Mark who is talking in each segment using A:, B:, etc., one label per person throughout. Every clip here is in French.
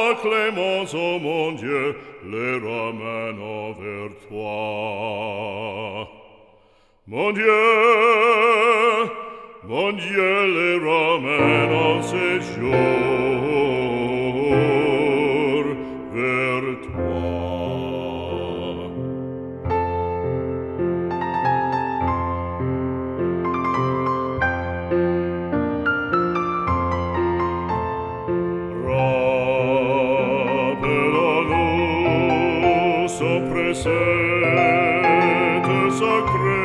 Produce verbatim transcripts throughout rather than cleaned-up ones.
A: la clémence, ô mon Dieu, les ramène vers toi. Mon Dieu, mon Dieu, les ramène en séjour vers toi. Rappelons-nous son précepte sacré.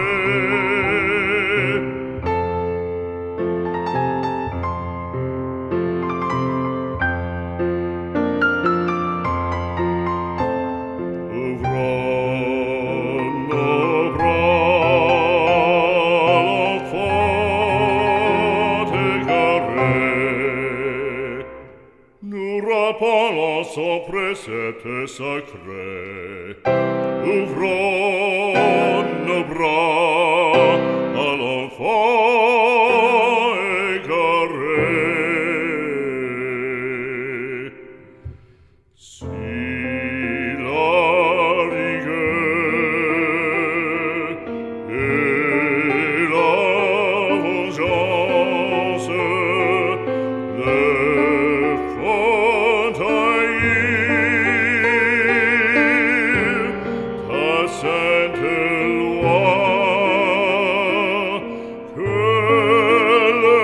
A: Ouvrons nos bras, l'enfant égaré. Nous rappelons son précepte sacré. Ouvrons nos bras à l'enfant égaré. Si la rigueur et la vengeance le font haïr, ta sainte loi, que le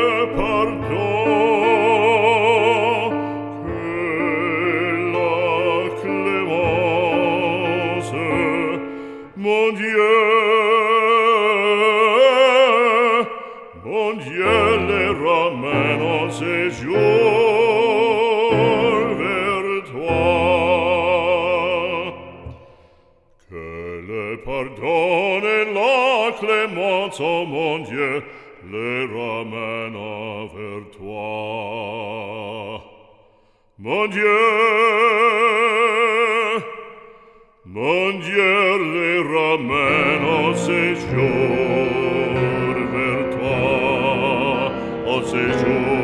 A: pardon, que la clémence, mon Dieu, mon Dieu, les ramène en séjour vers toi. Que le pardon et la clémence, ô mon Dieu, les ramène vers toi. Mon Dieu, mon Dieu, les ramène en séjour vers toi, en séjour